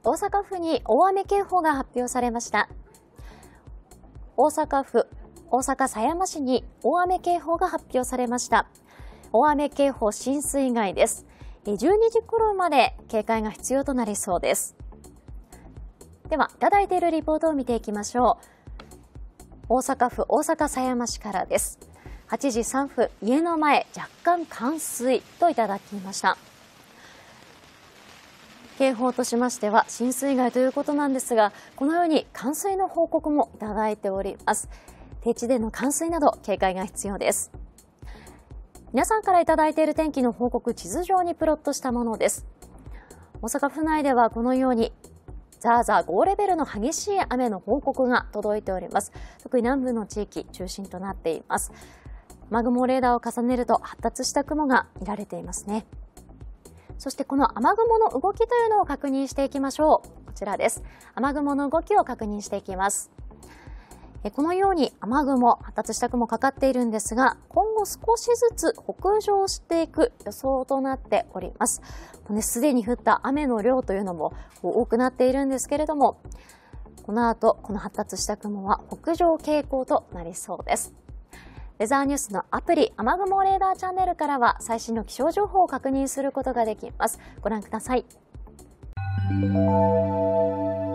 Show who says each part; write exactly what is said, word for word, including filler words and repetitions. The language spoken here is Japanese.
Speaker 1: 大阪府に大雨警報が発表されました。大阪府、大阪狭山市に大雨警報が発表されました。大雨警報浸水害です。じゅうにじ頃まで警戒が必要となりそうです。では、いただいているリポートを見ていきましょう。大阪府大阪狭山市からです。はちじさんぷん、家の前若干冠水といただきました。警報としましては浸水害ということなんですが、このように冠水の報告もいただいております。低地での冠水など警戒が必要です。皆さんからいただいている天気の報告、地図上にプロットしたものです。大阪府内ではこのようにザーザーごレベルの激しい雨の報告が届いております。特に南部の地域中心となっています。雨雲レーダーを重ねると発達した雲が見られていますね。そしてこの雨雲の動きというのを確認していきましょう。こちらです。雨雲の動きを確認していきます。このように雨雲、発達した雲かかっているんですが、今後少しずつ北上していく予想となっております。すでに降った雨の量というのも多くなっているんですけれども、この後、この発達した雲は北上傾向となりそうです。ウェザーニュースのアプリ、雨雲レーダーチャンネルからは最新の気象情報を確認することができます。ご覧ください。